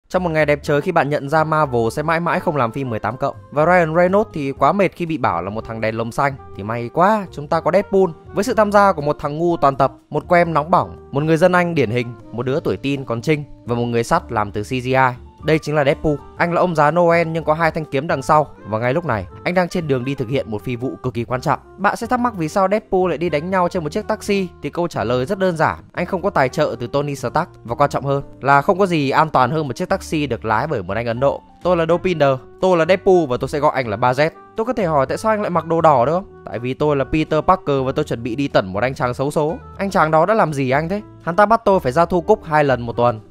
Trong một ngày đẹp trời khi bạn nhận ra Marvel sẽ mãi mãi không làm phim 18+, và Ryan Reynolds thì quá mệt khi bị bảo là một thằng đèn lồng xanh, thì may quá chúng ta có Deadpool với sự tham gia của một thằng ngu toàn tập, một cô em nóng bỏng, một người dân Anh điển hình, một đứa tuổi teen còn trinh và một người sắt làm từ CGI. Đây chính là Deadpool. Anh là ông già Noel nhưng có 2 thanh kiếm đằng sau, và ngay lúc này anh đang trên đường đi thực hiện một phi vụ cực kỳ quan trọng. Bạn sẽ thắc mắc vì sao Deadpool lại đi đánh nhau trên một chiếc taxi, thì câu trả lời rất đơn giản: anh không có tài trợ từ Tony Stark, và quan trọng hơn là không có gì an toàn hơn một chiếc taxi được lái bởi một anh Ấn Độ. Tôi là Dopinder, tôi là Deadpool và tôi sẽ gọi anh là 3Z. Tôi có thể hỏi tại sao anh lại mặc đồ đỏ được không? Tại vì tôi là Peter Parker và tôi chuẩn bị đi tẩn một anh chàng xấu số. Anh chàng đó đã làm gì anh thế? Hắn ta bắt tôi phải ra thu cúc 2 lần một tuần.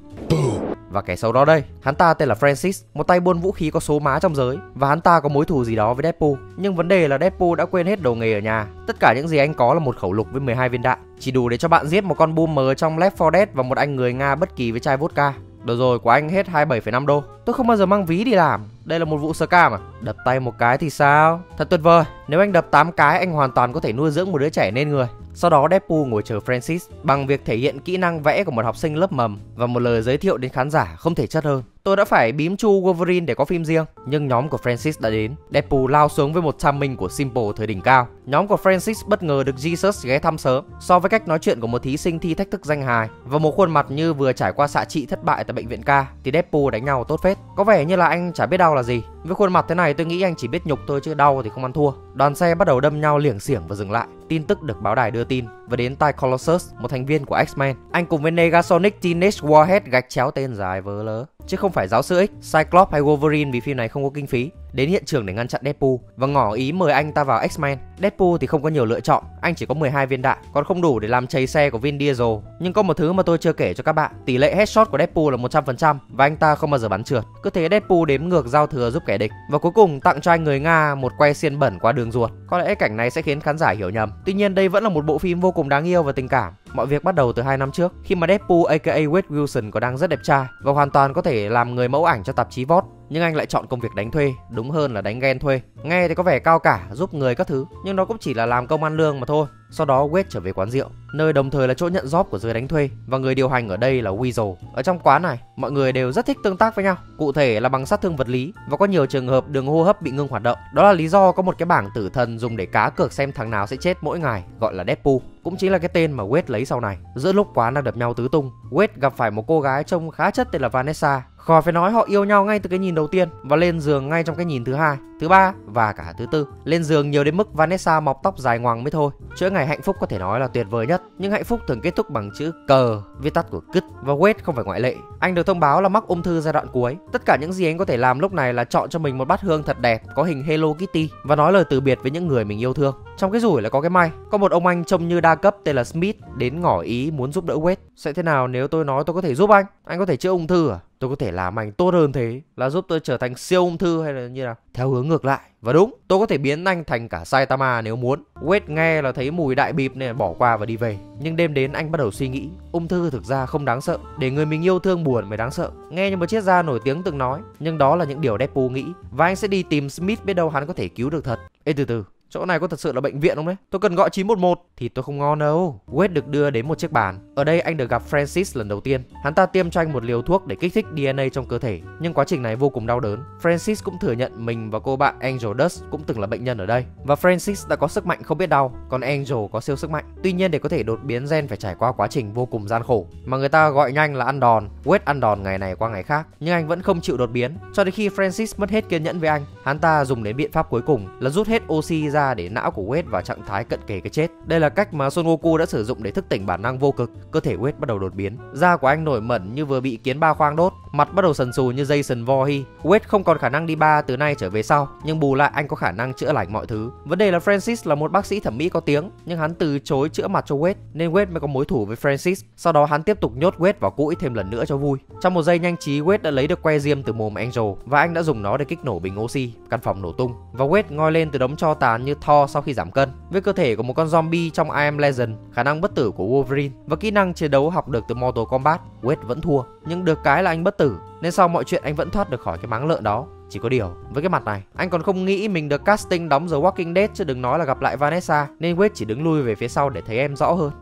Và kẻ xấu đó đây, hắn ta tên là Francis, một tay buôn vũ khí có số má trong giới, và hắn ta có mối thù gì đó với Deadpool. Nhưng vấn đề là Deadpool đã quên hết đồ nghề ở nhà. Tất cả những gì anh có là một khẩu lục với 12 viên đạn, chỉ đủ để cho bạn giết một con boomer trong Left 4 Dead và một anh người Nga bất kỳ với chai vodka. Đồ rồi của anh hết 27,5 đô. Tôi không bao giờ mang ví đi làm. Đây là một vụ scam à? Đập tay một cái thì sao? Thật tuyệt vời. Nếu anh đập 8 cái, anh hoàn toàn có thể nuôi dưỡng một đứa trẻ nên người. Sau đó Deadpool ngồi chờ Francis bằng việc thể hiện kỹ năng vẽ của một học sinh lớp mầm và một lời giới thiệu đến khán giả không thể chất hơn. Tôi đã phải bím chu Wolverine để có phim riêng, nhưng nhóm của Francis đã đến. Deadpool lao xuống với một timing của Simple thời đỉnh cao. Nhóm của Francis bất ngờ được Jesus ghé thăm sớm. So với cách nói chuyện của một thí sinh thi thách thức danh hài và một khuôn mặt như vừa trải qua xạ trị thất bại tại bệnh viện ca, thì Deadpool đánh nhau tốt phết. Có vẻ như là anh chả biết đau là gì. Với khuôn mặt thế này tôi nghĩ anh chỉ biết nhục thôi chứ đau thì không ăn thua. Đoàn xe bắt đầu đâm nhau liểng xiểng và dừng lại. Tin tức được báo đài đưa tin và đến tai Colossus, một thành viên của X-Men. Anh cùng với Negasonic Teenage Warhead gạch chéo tên dài vớ lớ, chứ không phải giáo sư X, Cyclops hay Wolverine, vì phim này không có kinh phí, đến hiện trường để ngăn chặn Deadpool và ngỏ ý mời anh ta vào X-Men. Deadpool thì không có nhiều lựa chọn, anh chỉ có 12 viên đạn, còn không đủ để làm chày xe của Vin Diesel. Nhưng có một thứ mà tôi chưa kể cho các bạn, tỷ lệ headshot của Deadpool là 100% và anh ta không bao giờ bắn trượt. Cứ thế Deadpool đếm ngược giao thừa giúp kẻ địch và cuối cùng tặng cho anh người Nga một que xiên bẩn qua đường ruột. Có lẽ cảnh này sẽ khiến khán giả hiểu nhầm. Tuy nhiên đây vẫn là một bộ phim vô cùng đáng yêu và tình cảm. Mọi việc bắt đầu từ 2 năm trước, khi mà Deadpool aka Wade Wilson còn đang rất đẹp trai và hoàn toàn có thể làm người mẫu ảnh cho tạp chí Vogue. Nhưng anh lại chọn công việc đánh thuê, đúng hơn là đánh ghen thuê. Nghe thì có vẻ cao cả, giúp người các thứ, nhưng đó cũng chỉ là làm công ăn lương mà thôi. Sau đó Wade trở về quán rượu, nơi đồng thời là chỗ nhận job của giới đánh thuê, và người điều hành ở đây là Weasel. Ở trong quán này, mọi người đều rất thích tương tác với nhau, cụ thể là bằng sát thương vật lý, và có nhiều trường hợp đường hô hấp bị ngưng hoạt động. Đó là lý do có một cái bảng tử thần dùng để cá cược xem thằng nào sẽ chết mỗi ngày, gọi là Deadpool. Cũng chính là cái tên mà Wade lấy sau này. Giữa lúc quán đang đập nhau tứ tung, Wade gặp phải một cô gái trông khá chất tên là Vanessa. Khỏi phải nói họ yêu nhau ngay từ cái nhìn đầu tiên và lên giường ngay trong cái nhìn thứ hai, thứ ba và cả thứ tư. Lên giường nhiều đến mức Vanessa mọc tóc dài ngoằng mới thôi. Chuỗi ngày hạnh phúc có thể nói là tuyệt vời nhất, nhưng hạnh phúc thường kết thúc bằng chữ cờ, viết tắt của cứt, và Wade không phải ngoại lệ. Anh được thông báo là mắc ung thư giai đoạn cuối. Tất cả những gì anh có thể làm lúc này là chọn cho mình một bát hương thật đẹp có hình Hello Kitty và nói lời từ biệt với những người mình yêu thương. Trong cái rủi là có cái may, có một ông anh trông như đa cấp tên là Smith đến ngỏ ý muốn giúp đỡ Wade. Sẽ thế nào nếu tôi nói tôi có thể giúp anh? Anh có thể chữa ung thư à? Tôi có thể làm anh tốt hơn thế, là giúp tôi trở thành siêu ung thư hay là như nào? Theo hướng ngược lại. Và đúng, tôi có thể biến anh thành cả Saitama nếu muốn. Wade nghe là thấy mùi đại bịp nên bỏ qua và đi về. Nhưng đêm đến anh bắt đầu suy nghĩ, ung thư thực ra không đáng sợ, để người mình yêu thương buồn mới đáng sợ. Nghe như một triết gia nổi tiếng từng nói, nhưng đó là những điều Deadpool nghĩ. Và anh sẽ đi tìm Smith, biết đâu hắn có thể cứu được thật. Ê từ từ, chỗ này có thật sự là bệnh viện không đấy? Tôi cần gọi 911 thì tôi không ngon đâu. Wade được đưa đến một chiếc bàn. Ở đây anh được gặp Francis lần đầu tiên. Hắn ta tiêm cho anh một liều thuốc để kích thích DNA trong cơ thể, nhưng quá trình này vô cùng đau đớn. Francis cũng thừa nhận mình và cô bạn Angel Dust cũng từng là bệnh nhân ở đây. Và Francis đã có sức mạnh không biết đau, còn Angel có siêu sức mạnh. Tuy nhiên để có thể đột biến gen phải trải qua quá trình vô cùng gian khổ, mà người ta gọi nhanh là ăn đòn. Wade ăn đòn ngày này qua ngày khác, nhưng anh vẫn không chịu đột biến, cho đến khi Francis mất hết kiên nhẫn với anh. Hắn ta dùng đến biện pháp cuối cùng là rút hết oxy ra để não của Wade vào trạng thái cận kề cái chết. Đây là cách mà Son Goku đã sử dụng để thức tỉnh bản năng vô cực. Cơ thể Wade bắt đầu đột biến. Da của anh nổi mẩn như vừa bị kiến ba khoang đốt, mặt bắt đầu sần sùi như Jason Voorhees. Wade không còn khả năng đi bar từ nay trở về sau, nhưng bù lại anh có khả năng chữa lành mọi thứ. Vấn đề là Francis là một bác sĩ thẩm mỹ có tiếng, nhưng hắn từ chối chữa mặt cho Wade, nên Wade mới có mối thù với Francis. Sau đó hắn tiếp tục nhốt Wade vào cũi thêm lần nữa cho vui. Trong một giây nhanh trí, Wade đã lấy được que diêm từ mồm Angel và anh đã dùng nó để kích nổ bình oxy. Căn phòng nổ tung và Wade ngoi lên từ đống tro tàn như Thor sau khi giảm cân. Với cơ thể của một con zombie trong I Am Legend, khả năng bất tử của Wolverine và kỹ năng chiến đấu học được từ Mortal Kombat, Wade vẫn thua. Nhưng được cái là anh bất tử, nên sau mọi chuyện anh vẫn thoát được khỏi cái máng lợn đó. Chỉ có điều, với cái mặt này, anh còn không nghĩ mình được casting đóng The Walking Dead, chứ đừng nói là gặp lại Vanessa, nên Wade chỉ đứng lui về phía sau để thấy em rõ hơn.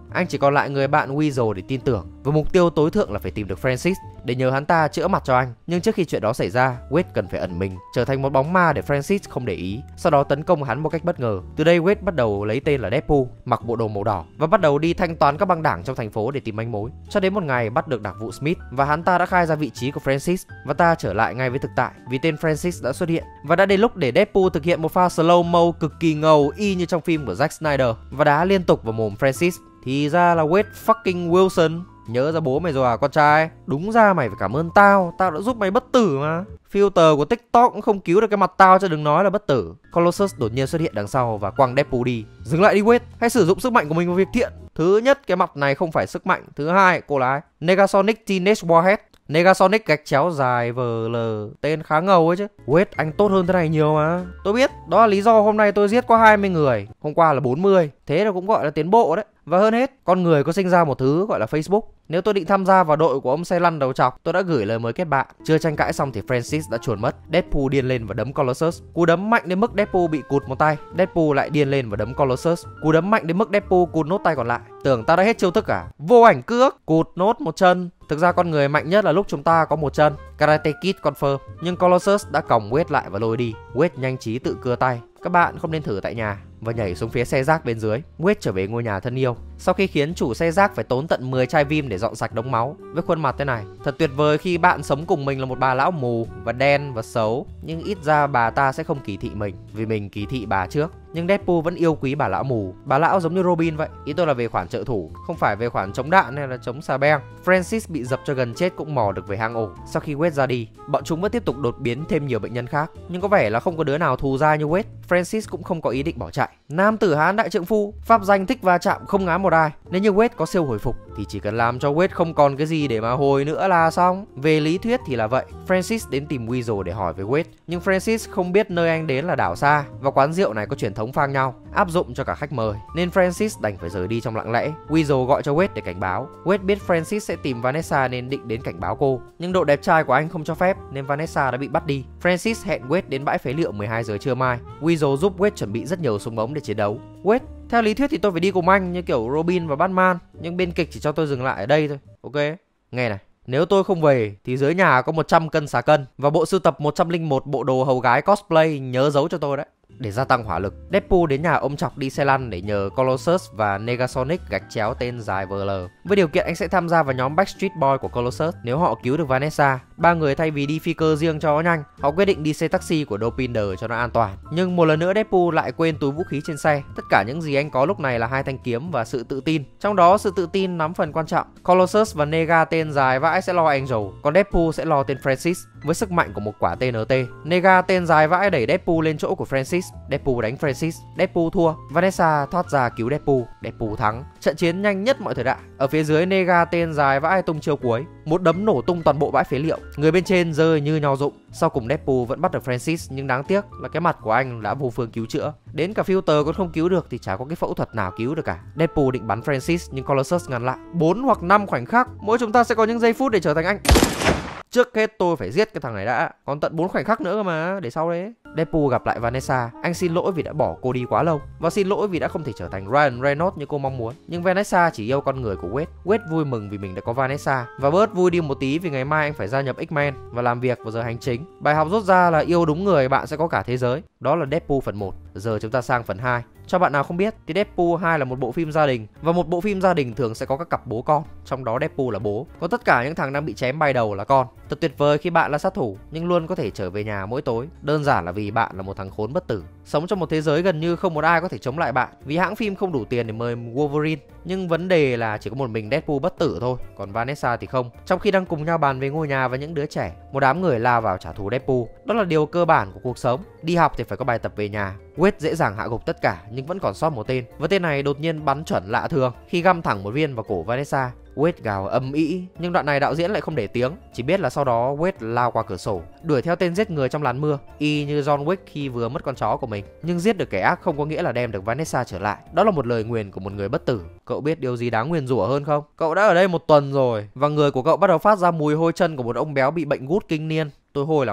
Anh chỉ còn lại người bạn Weasel để tin tưởng, và mục tiêu tối thượng là phải tìm được Francis để nhờ hắn ta chữa mặt cho anh. Nhưng trước khi chuyện đó xảy ra, Wade cần phải ẩn mình, trở thành một bóng ma để Francis không để ý, sau đó tấn công hắn một cách bất ngờ. Từ đây Wade bắt đầu lấy tên là Deadpool, mặc bộ đồ màu đỏ và bắt đầu đi thanh toán các băng đảng trong thành phố để tìm manh mối. Cho đến một ngày bắt được đặc vụ Smith và hắn ta đã khai ra vị trí của Francis, và ta trở lại ngay với thực tại vì tên Francis đã xuất hiện. Và đã đến lúc để Deadpool thực hiện một pha slow mo cực kỳ ngầu y như trong phim của Zack Snyder và đá liên tục vào mồm Francis. Thì ra là Wade fucking Wilson. Nhớ ra bố mày rồi à con trai? Đúng ra mày phải cảm ơn tao đã giúp mày bất tử mà. Filter của TikTok cũng không cứu được cái mặt tao, chứ đừng nói là bất tử. Colossus đột nhiên xuất hiện đằng sau và quăng Deadpool đi. Dừng lại đi Wade, hãy sử dụng sức mạnh của mình vào việc thiện. Thứ nhất, cái mặt này không phải sức mạnh. Thứ hai, cô là ai? Negasonic Teenage Warhead. Negasonic gạch chéo dài VL, tên khá ngầu ấy chứ. Wade, anh tốt hơn thế này nhiều mà. Tôi biết, đó là lý do hôm nay tôi giết có 20 người, hôm qua là 40. Thế là cũng gọi là tiến bộ đấy. Và hơn hết, con người có sinh ra một thứ gọi là Facebook. Nếu tôi định tham gia vào đội của ông xe lăn đầu trọc, tôi đã gửi lời mời kết bạn. Chưa tranh cãi xong thì Francis đã chuồn mất. Deadpool điên lên và đấm Colossus. Cú đấm mạnh đến mức Deadpool bị cụt một tay. Deadpool lại điên lên và đấm Colossus. Cú đấm mạnh đến mức Deadpool cụt nốt tay còn lại. Tưởng ta đã hết chiêu thức à? Vô ảnh cước, cụt nốt một chân. Thực ra con người mạnh nhất là lúc chúng ta có một chân. Karate Kid confirm. Nhưng Colossus đã còng Wade lại và lôi đi. Wade nhanh trí tự cưa tay. Các bạn không nên thử tại nhà. Và nhảy xuống phía xe rác bên dưới. Wade trở về ngôi nhà thân yêu sau khi khiến chủ xe rác phải tốn tận 10 chai Vim để dọn sạch đống máu. Với khuôn mặt thế này, thật tuyệt vời khi bạn sống cùng mình là một bà lão mù và đen và xấu. Nhưng ít ra bà ta sẽ không kỳ thị mình vì mình kỳ thị bà trước. Nhưng Deadpool vẫn yêu quý bà lão mù. Bà lão giống như Robin vậy. Ý tôi là về khoản trợ thủ, không phải về khoản chống đạn hay là chống xà beng. Francis bị dập cho gần chết cũng mò được về hang ổ. Sau khi Wade ra đi, bọn chúng vẫn tiếp tục đột biến thêm nhiều bệnh nhân khác. Nhưng có vẻ là không có đứa nào thù dai như Wade. Francis cũng không có ý định bỏ chạy. Nam tử Hán đại trượng phu, pháp danh thích va chạm không ngán một ai. Nếu như Wade có siêu hồi phục thì chỉ cần làm cho Wade không còn cái gì để mà hồi nữa là xong. Về lý thuyết thì là vậy. Francis đến tìm Weasel để hỏi về Wade, nhưng Francis không biết nơi anh đến là đảo xa và quán rượu này có truyền thống phang nhau áp dụng cho cả khách mời, nên Francis đành phải rời đi trong lặng lẽ. Weasel gọi cho Wade để cảnh báo. Wade biết Francis sẽ tìm Vanessa nên định đến cảnh báo cô, nhưng độ đẹp trai của anh không cho phép nên Vanessa đã bị bắt đi. Francis hẹn Wade đến bãi phế liệu 12 giờ trưa mai. Weasel giúp Wade chuẩn bị rất nhiều súng ống để chiến đấu. Wade, theo lý thuyết thì tôi phải đi cùng anh như kiểu Robin và Batman, nhưng biên kịch chỉ cho tôi dừng lại ở đây thôi. Ok, nghe này. Nếu tôi không về thì dưới nhà có 100 cân xà cân và bộ sưu tập 101 bộ đồ hầu gái cosplay, nhớ giấu cho tôi đấy. Để gia tăng hỏa lực, Deadpool đến nhà ông Chọc đi xe lăn để nhờ Colossus và Negasonic gạch chéo tên dài VL. Với điều kiện anh sẽ tham gia vào nhóm Backstreet Boy của Colossus nếu họ cứu được Vanessa. Ba người thay vì đi phi cơ riêng cho nhanh, họ quyết định đi xe taxi của Dopinder cho nó an toàn. Nhưng một lần nữa Deadpool lại quên túi vũ khí trên xe. Tất cả những gì anh có lúc này là 2 thanh kiếm và sự tự tin. Trong đó sự tự tin nắm phần quan trọng. Colossus và Nega tên dài vãi sẽ lo Angel, còn Deadpool sẽ lo tên Francis với sức mạnh của một quả TNT. Nega tên dài vãi đẩy Deadpool lên chỗ của Francis. Deadpool đánh Francis, Deadpool thua. Vanessa thoát ra cứu Deadpool, Deadpool thắng. Trận chiến nhanh nhất mọi thời đại. Ở phía dưới, Nega tên dài vãi tung chiêu cuối, một đấm nổ tung toàn bộ bãi phế liệu. Người bên trên rơi như nho rụng. Sau cùng Deadpool vẫn bắt được Francis, nhưng đáng tiếc là cái mặt của anh đã vô phương cứu chữa. Đến cả filter còn không cứu được thì chả có cái phẫu thuật nào cứu được cả. Deadpool định bắn Francis nhưng Colossus ngăn lại. 4 hoặc 5 khoảnh khắc, mỗi chúng ta sẽ có những giây phút để trở thành anh. Trước hết tôi phải giết cái thằng này đã, còn tận 4 khoảnh khắc nữa cơ mà, để sau đấy. Deadpool gặp lại Vanessa. Anh xin lỗi vì đã bỏ cô đi quá lâu, và xin lỗi vì đã không thể trở thành Ryan Reynolds như cô mong muốn. Nhưng Vanessa chỉ yêu con người của Wade. Wade vui mừng vì mình đã có Vanessa, và bớt vui đi một tí vì ngày mai anh phải gia nhập X-Men và làm việc vào giờ hành chính. Bài học rút ra là yêu đúng người bạn sẽ có cả thế giới. Đó là Deadpool phần 1. Giờ chúng ta sang phần 2. Cho bạn nào không biết thì Deadpool 2 là một bộ phim gia đình, và một bộ phim gia đình thường sẽ có các cặp bố con, trong đó Deadpool là bố. Còn tất cả những thằng đang bị chém bay đầu là con. Thật tuyệt vời khi bạn là sát thủ nhưng luôn có thể trở về nhà mỗi tối, đơn giản là vì bạn là một thằng khốn bất tử, sống trong một thế giới gần như không một ai có thể chống lại bạn, vì hãng phim không đủ tiền để mời Wolverine. Nhưng vấn đề là chỉ có một mình Deadpool bất tử thôi, còn Vanessa thì không. Trong khi đang cùng nhau bàn về ngôi nhà và những đứa trẻ, một đám người lao vào trả thù Deadpool. Đó là điều cơ bản của cuộc sống. Đi học thì phải có bài tập về nhà. Wade dễ dàng hạ gục tất cả nhưng vẫn còn sót một tên, và tên này đột nhiên bắn chuẩn lạ thường khi găm thẳng một viên vào cổ Vanessa. Wade gào âm ĩ, nhưng đoạn này đạo diễn lại không để tiếng, chỉ biết là sau đó Wade lao qua cửa sổ, đuổi theo tên giết người trong làn mưa, y như John Wick khi vừa mất con chó của mình. Nhưng giết được kẻ ác không có nghĩa là đem được Vanessa trở lại. Đó là một lời nguyền của một người bất tử. Cậu biết điều gì đáng nguyền rủa hơn không? Cậu đã ở đây 1 tuần rồi, và người của cậu bắt đầu phát ra mùi hôi chân của một ông béo bị bệnh gút kinh niên. Tôi hôi lắm à?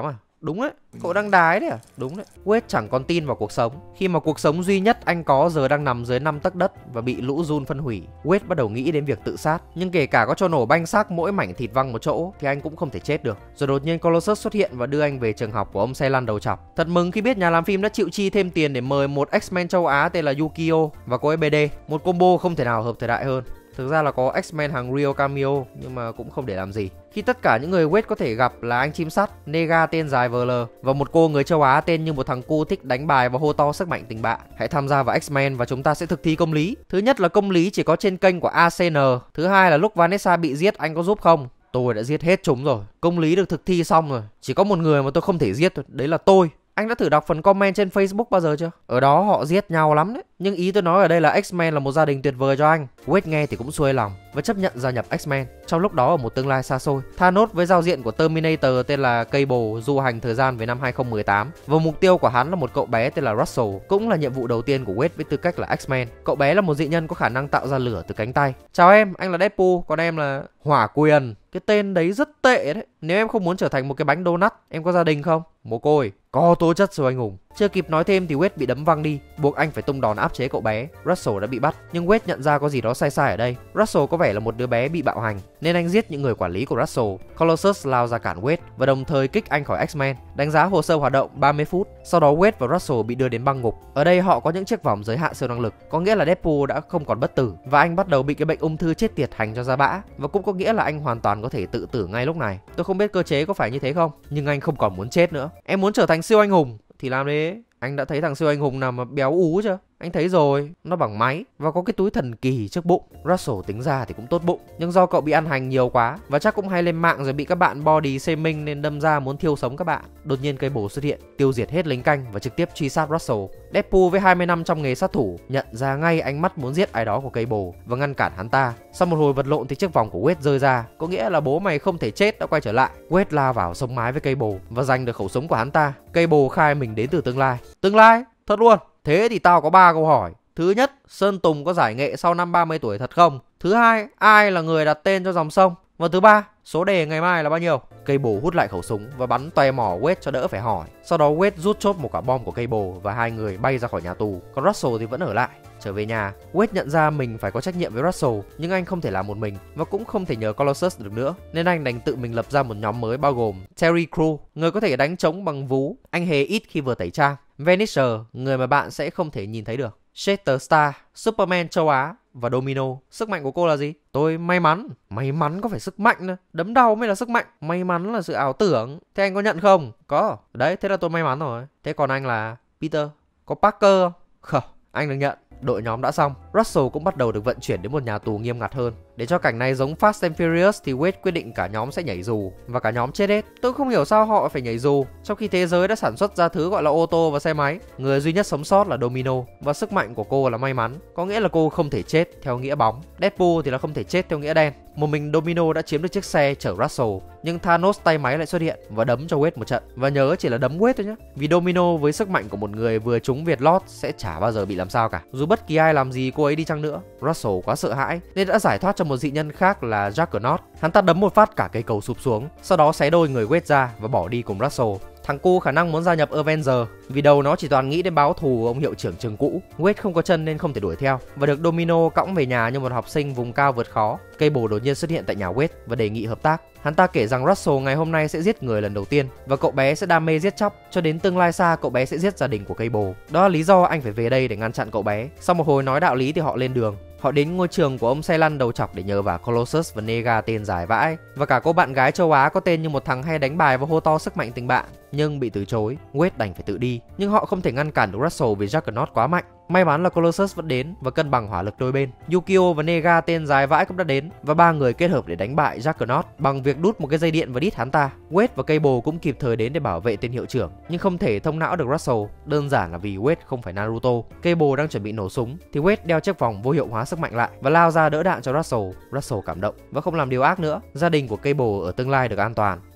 Đúng đấy, cậu đang đái đấy à? Đúng đấy. Wade chẳng còn tin vào cuộc sống, khi mà cuộc sống duy nhất anh có giờ đang nằm dưới 5 tấc đất và bị lũ giun phân hủy. Wade bắt đầu nghĩ đến việc tự sát, nhưng kể cả có cho nổ banh xác mỗi mảnh thịt văng một chỗ thì anh cũng không thể chết được. Rồi đột nhiên Colossus xuất hiện và đưa anh về trường học của ông xe lăn đầu chọc. Thật mừng khi biết nhà làm phim đã chịu chi thêm tiền để mời một X-Men châu Á tên là Yukio và cô ấy BD, một combo không thể nào hợp thời đại hơn. Thực ra là có X-Men hàng Real cameo nhưng mà cũng không để làm gì. Khi tất cả những người Wade có thể gặp là anh chim sắt, Nega tên dài VL và một cô người châu Á tên như một thằng cu thích đánh bài và hô to sức mạnh tình bạ. Hãy tham gia vào X-Men và chúng ta sẽ thực thi công lý. Thứ nhất là công lý chỉ có trên kênh của ACN. Thứ hai là lúc Vanessa bị giết anh có giúp không? Tôi đã giết hết chúng rồi. Công lý được thực thi xong rồi. Chỉ có một người mà tôi không thể giết thôi, đấy là tôi. Anh đã thử đọc phần comment trên Facebook bao giờ chưa? Ở đó họ giết nhau lắm đấy. Nhưng ý tôi nói ở đây là X-Men là một gia đình tuyệt vời cho anh. Wade nghe thì cũng xuôi lòng và chấp nhận gia nhập X-Men. Trong lúc đó ở một tương lai xa xôi, Thanos với giao diện của Terminator tên là Cable du hành thời gian về năm 2018. Và mục tiêu của hắn là một cậu bé tên là Russell, cũng là nhiệm vụ đầu tiên của Wade với tư cách là X-Men. Cậu bé là một dị nhân có khả năng tạo ra lửa từ cánh tay. Chào em, anh là Deadpool, còn em là Hỏa Quyền. Cái tên đấy rất tệ đấy. Nếu em không muốn trở thành một cái bánh donut, em có gia đình không? Mồ côi, có tố chất siêu anh hùng. Chưa kịp nói thêm thì Wade bị đấm văng đi, buộc anh phải tung đòn áp chế cậu bé. Russell đã bị bắt, nhưng Wade nhận ra có gì đó sai sai ở đây. Russell có vẻ là một đứa bé bị bạo hành, nên anh giết những người quản lý của Russell. Colossus lao ra cản Wade và đồng thời kích anh khỏi X-Men. Đánh giá hồ sơ hoạt động 30 phút. Sau đó Wade và Russell bị đưa đến băng ngục. Ở đây họ có những chiếc vòng giới hạn siêu năng lực, có nghĩa là Deadpool đã không còn bất tử và anh bắt đầu bị cái bệnh ung thư chết tiệt hành cho ra bã, và cũng có nghĩa là anh hoàn toàn có thể tự tử ngay lúc này. Tôi không biết cơ chế có phải như thế không, nhưng anh không còn muốn chết nữa. Em muốn trở thành siêu anh hùng thì làm đi. Anh đã thấy thằng siêu anh hùng nào mà béo ú chưa? Anh thấy rồi, nó bằng máy và có cái túi thần kỳ trước bụng. Russell tính ra thì cũng tốt bụng, nhưng do cậu bị ăn hành nhiều quá và chắc cũng hay lên mạng rồi bị các bạn body shaming nên đâm ra muốn thiêu sống các bạn. Đột nhiên cây bồ xuất hiện, tiêu diệt hết lính canh và trực tiếp truy sát Russell. Deadpool với 20 năm trong nghề sát thủ nhận ra ngay ánh mắt muốn giết ai đó của cây bồ và ngăn cản hắn ta. Sau một hồi vật lộn thì chiếc vòng của Wade rơi ra, có nghĩa là bố mày không thể chết đã quay trở lại. Wade lao vào sống mái với cây bồ và giành được khẩu súng của hắn ta. Cây bồ khai mình đến từ tương lai. Tương lai? Thật luôn? Thế thì tao có 3 câu hỏi. Thứ nhất, Sơn Tùng có giải nghệ sau năm 30 tuổi thật không? Thứ hai, ai là người đặt tên cho dòng sông? Và thứ ba, số đề ngày mai là bao nhiêu? Cây bồ hút lại khẩu súng và bắn toe mỏ Wade cho đỡ phải hỏi. Sau đó Wade rút chốt một quả bom của cây bồ và hai người bay ra khỏi nhà tù. Còn Russell thì vẫn ở lại. Trở về nhà, Wade nhận ra mình phải có trách nhiệm với Russell, nhưng anh không thể làm một mình và cũng không thể nhờ Colossus được nữa, nên anh đành tự mình lập ra một nhóm mới bao gồm Terry Crew, người có thể đánh trống bằng vú, anh hề ít khi vừa tẩy trang, Vanisher, người mà bạn sẽ không thể nhìn thấy được, Shatterstar, Superman châu Á và Domino. Sức mạnh của cô là gì? Tôi may mắn. May mắn có phải sức mạnh nữa. Đấm đau mới là sức mạnh. May mắn là sự ảo tưởng. Thế anh có nhận không? Có. Đấy, thế là tôi may mắn rồi. Thế còn anh là Peter. Có Parker không? Không, anh được nhận. Đội nhóm đã xong, Russell cũng bắt đầu được vận chuyển đến một nhà tù nghiêm ngặt hơn. Để cho cảnh này giống Fast and Furious thì Wade quyết định cả nhóm sẽ nhảy dù và cả nhóm chết hết. Tôi không hiểu sao họ phải nhảy dù trong khi thế giới đã sản xuất ra thứ gọi là ô tô và xe máy. Người duy nhất sống sót là Domino và sức mạnh của cô là may mắn, có nghĩa là cô không thể chết theo nghĩa bóng. Deadpool thì là không thể chết theo nghĩa đen. Một mình Domino đã chiếm được chiếc xe chở Russell, nhưng Thanos tay máy lại xuất hiện và đấm cho Wade một trận. Và nhớ chỉ là đấm Wade thôi nhé, vì Domino với sức mạnh của một người vừa trúng Việt lót sẽ chả bao giờ bị làm sao cả, dù bất kỳ ai làm gì cô ấy đi chăng nữa. Russell quá sợ hãi nên đã giải thoát cho một dị nhân khác là Juggernaut. Hắn ta đấm một phát cả cây cầu sụp xuống, sau đó xé đôi người Wade ra và bỏ đi cùng Russell. Thằng cu khả năng muốn gia nhập Avenger, vì đầu nó chỉ toàn nghĩ đến báo thù ông hiệu trưởng trường cũ. Wade không có chân nên không thể đuổi theo và được Domino cõng về nhà như một học sinh vùng cao vượt khó. Cây bồ đột nhiên xuất hiện tại nhà Wade và đề nghị hợp tác. Hắn ta kể rằng Russell ngày hôm nay sẽ giết người lần đầu tiên và cậu bé sẽ đam mê giết chóc, cho đến tương lai xa cậu bé sẽ giết gia đình của cây bồ. Đó là lý do anh phải về đây để ngăn chặn cậu bé. Sau một hồi nói đạo lý thì họ lên đường. Họ đến ngôi trường của ông xe lăn đầu chọc để nhờ vả Colossus và Nega tên dài vãi, và cả cô bạn gái châu Á có tên như một thằng hay đánh bài và hô to sức mạnh tình bạn, nhưng bị từ chối. Wade đành phải tự đi, nhưng họ không thể ngăn cản được Russell vì Juggernaut quá mạnh. May mắn là Colossus vẫn đến và cân bằng hỏa lực đôi bên. Yukio và Nega tên dài vãi cũng đã đến và ba người kết hợp để đánh bại Juggernaut bằng việc đút một cái dây điện và đít hắn ta. Wade và Cable cũng kịp thời đến để bảo vệ tên hiệu trưởng, nhưng không thể thông não được Russell, đơn giản là vì Wade không phải Naruto. Cable đang chuẩn bị nổ súng thì Wade đeo chiếc vòng vô hiệu hóa sức mạnh lại và lao ra đỡ đạn cho Russell. Russell cảm động và không làm điều ác nữa. Gia đình của Cable ở tương lai được an toàn,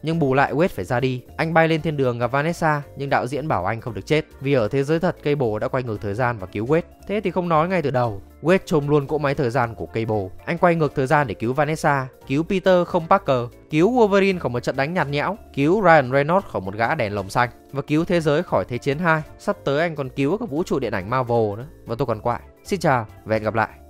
Nhưng bù lại Wade phải ra đi. Anh bay lên thiên đường gặp Vanessa, nhưng đạo diễn bảo anh không được chết, vì ở thế giới thật Cable đã quay ngược thời gian và cứu Wade. Thế thì không nói ngay từ đầu, Wade chôm luôn cỗ máy thời gian của Cable. Anh quay ngược thời gian để cứu Vanessa, cứu Peter không Parker, cứu Wolverine khỏi một trận đánh nhạt nhẽo, cứu Ryan Reynolds khỏi một gã đèn lồng xanh, và cứu thế giới khỏi Thế chiến 2. Sắp tới anh còn cứu cả vũ trụ điện ảnh Marvel nữa. Và tôi còn quại. Xin chào và hẹn gặp lại.